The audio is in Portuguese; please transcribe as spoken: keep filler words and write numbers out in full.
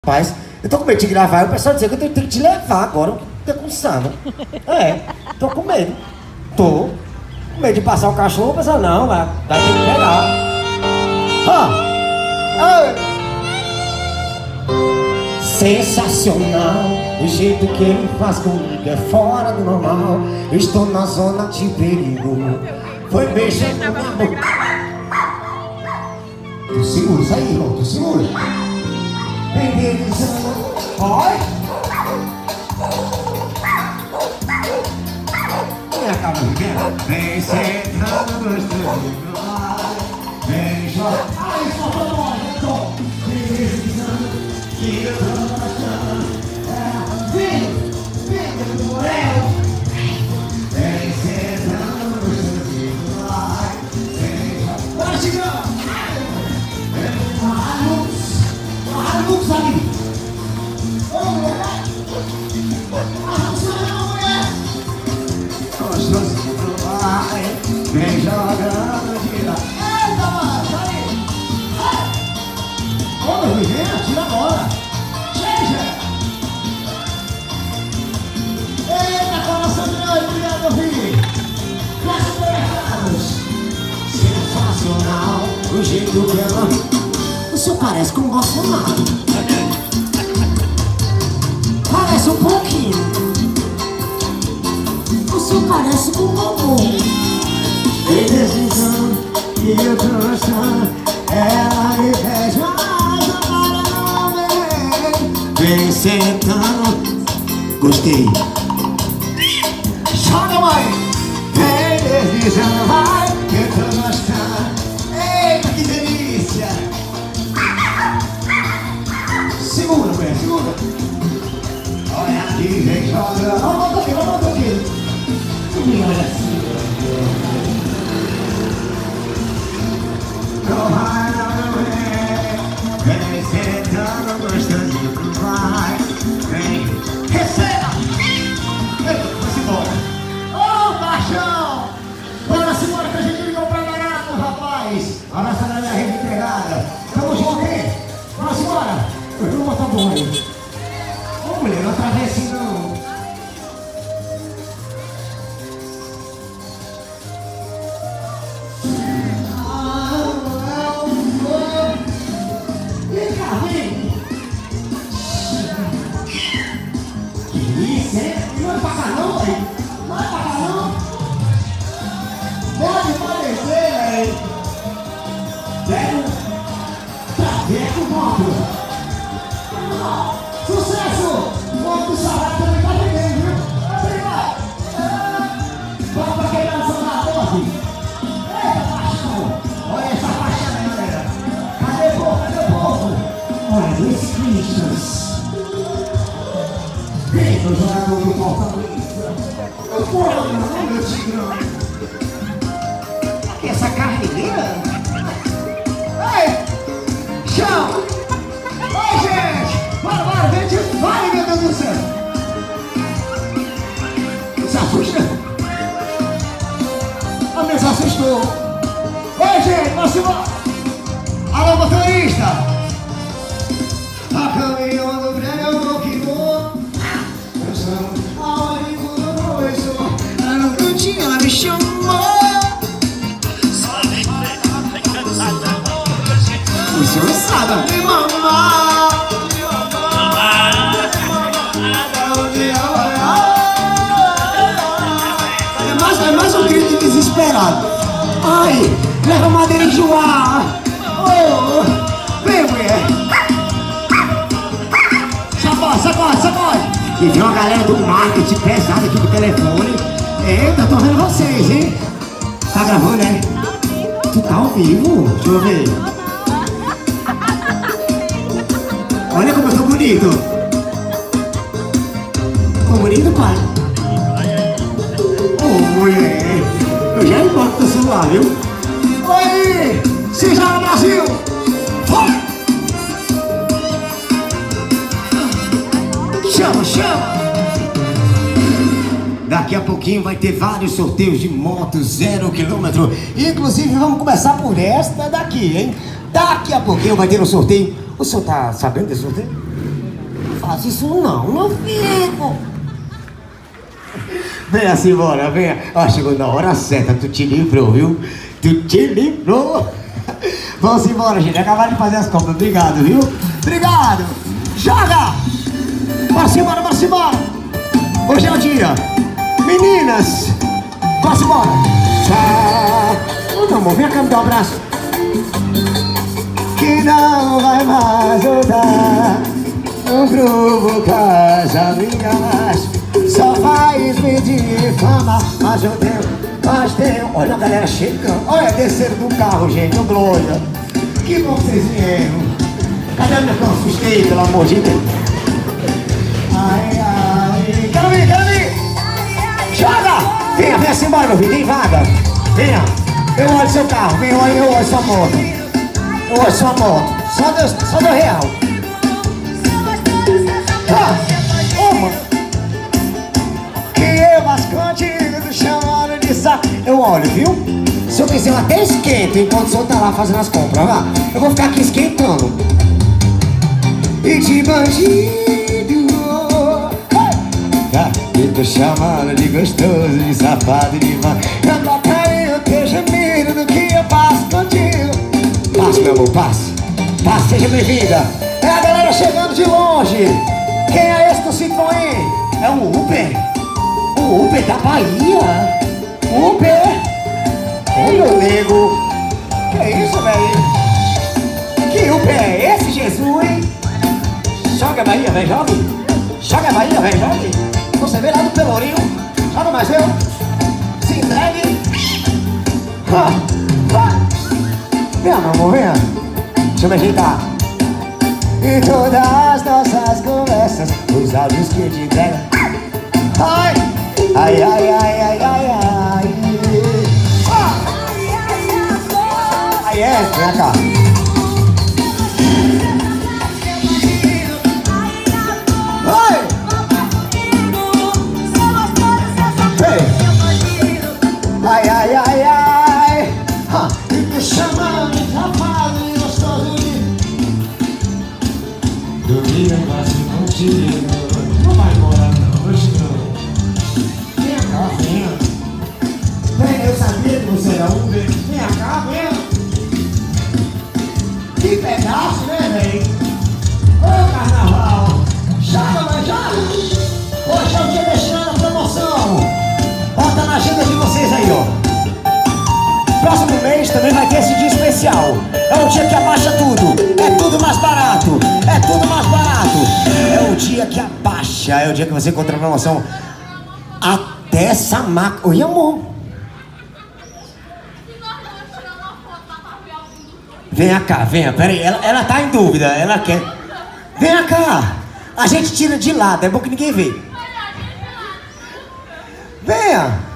Rapaz, eu tô com medo de gravar e o pessoal dizer que eu tenho, tenho que te levar agora, eu tô com sono. É, tô com medo. Tô. Com medo de passar o cachorro, o pessoal, não, vai, vai ter que pegar. Ah! Ah! Sensacional, o jeito que ele faz comigo é fora do normal. Eu estou na zona de perigo. Foi beijando na boca. Tu segura isso aí, irmão, tu segura. Olha! Minha cabuqueira. Vem sentando gostoso. Vem jogar. Ai, só todo mundo. Que eu tô achando. Vem, vem, meu morel. Vem sentando gostoso. Vem jogar. Bora, Chigão. Vem, Marlux. Marlux ali. Ô, mulher. Marlux, não, mulher. Gostosinho, vai. Vem jogando de lá. Eita, mano, tá aí. Ô, meu menino, tira a bola. Chega. Eita, coração de nós, obrigado, meu filho. Graças a Deus. Sensacional, o jeito que ela... O senhor parece com o Bolsonaro. Parece um pouquinho. O senhor parece com o Bobo. Tem decisão que eu tô gostando. Ela me pede mais agora não vem. Vem sentando. Gostei. Joga, mãe. Vem deslizando, vai. Que eu tô gostando. Eita, que delícia. Segura, mulher, segura. Olha aqui, vem joga. Vamos, vamos, vamos, vamos. Me olha assim. Não vai, não vem. Vem sentando gostosinho pro vai. Vem, receba. Vai-se embora. Ô, paixão. Bora-se embora que a gente ligou pra barato, rapaz. Abraça na minha rede entregada. Tamo junto, hein? Bora-se embora. Eu vou botar bom aí. Ô, mulher, não atravesse não. Vem cá, vem. Que isso, hein? Não é pra cá não, velho. Não é pra cá não. Pode parecer, velho. Pega o traveco, moto. Sucesso! O homem do salário também tá vendendo, viu? Vem lá! Vamos pra quebrar essa da torre! Eita, paixão! Olha essa paixão aí, galera! Cadê o povo? Cadê o povo? Olha, dois Christians! Vem, meu jogador do Fortaleza! O povo, não, meu tigrão! Aqui, essa carneira? Ei! Chão! Oi, gente! Bora, bora, gente! Vai, meu Deus do céu! Se assusta? A mesa assustou! Oi, gente! Vamos embora! Alô, motorista! A caminhão do Breno que voa. Eu sou a única do professor. Ela não tinha, ela me chamou. O senhor sabe me mamar. É mais, é mais um grito desesperado. Ai, leva madeira de joar. Oh, vem, mulher. Sacode, sacode, sacode. E viu a galera do marketing pesada aqui do telefone. Eita, tô vendo vocês, hein? Tá gravando, né? Tu tá ao vivo? Deixa eu ver. Olha como eu tô bonito. Tô bonito, pai? Ô, oh, mulher. Eu já importo teu celular, viu? Oi! Se joga, Brasil! Vai! Chama, chama! Daqui a pouquinho vai ter vários sorteios de moto zero quilômetro. Inclusive, vamos começar por esta daqui, hein? Daqui a pouquinho vai ter um sorteio. O senhor tá sabendo desse sorteio? Não faço isso não, não fico. Venha, Simona, venha. Ó, chegou na hora certa, tu te livrou, viu? Tu te livrou. Vamos embora, gente. Acabaram de fazer as compras. Obrigado, viu? Obrigado. Joga! Bora embora, bora embora. Hoje é o dia. Meninas, bora embora. Tchau. Ô, meu amor, vem cá me dar um abraço. Que não vai mais voltar um grupo casamento. Só faz me difamar. Mas eu tenho, mas tenho. Olha a galera chegando. Olha, desceram do carro, gente. Ô, Glória. Que bom que vocês vieram. Cadê o meu cão? Assustei, pelo amor de Deus. Ai, ai. Quero vir, quero vir. Joga! Venha, venha-se embora, meu filho. Tem vaga. Venha. Eu olho seu carro. Venha, olha, eu olho sua moto. Eu olho sua moto. Só Deus, só Deus real. Ah, ô, mano. Mas contigo chamaram de saco. Eu olho, viu? Se eu quiser eu até esquento enquanto o senhor tá lá fazendo as compras, vá. Eu vou ficar aqui esquentando. E de bandido, hey! Eu tô chamando de gostoso, de safado, de man. Anda carinho, teu gemido do que eu passo contigo. Passe, meu amor, passe. Passe, seja bem-vinda. É a galera chegando de longe. Quem é esse do Citroën? É o Uber. O Uber da Bahia. Uber. Ô, meu nego. Que é isso, velho? Que Uber é esse, Jesus? Joga a Bahia, velho, joga. Joga a Bahia, velho, joga. Você vê lá do Pelourinho. Joga mais eu. Se entregue. Ah, ah. Vem, meu amor, venha. Deixa eu me ajeitar. E todas as nossas conversas, os áudios que te entregam. Ai. Ai, ai, ai, ai, ai, ai. Ah! Aí é, vem cá. Ai! Ai, ai, ai, ai. Ah! E me chamando de safado e gostoso de dormir em base contigo. Não vai embora não, hoje não. Eu sabia que você era um Uber. Vem cá, vem. Que pedaço, né, velho? Ô, carnaval. Joga, mas joga. Hoje é o dia destinado à promoção. Bota na agenda de vocês aí, ó. Próximo mês também vai ter esse dia especial. É o dia que abaixa tudo. É tudo mais barato. É tudo mais barato. É o dia que abaixa. É o dia que você encontra a promoção. Até essa máquina. Oi, amor. Venha cá, venha, peraí, ela, ela tá em dúvida, ela quer. Venha cá, a gente tira de lado, é bom que ninguém vê. Venha.